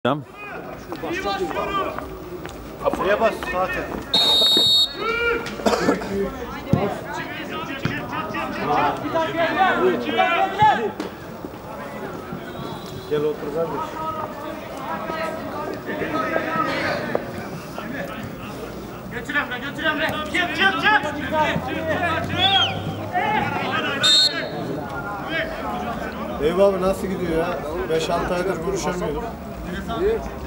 Hocam. Şuraya bas zaten. Gel otur kardeş. Götür Emre, götür Emre. Çık. Eyvah abi nasıl gidiyor ya? 5-6 aydır görüşemiyoruz.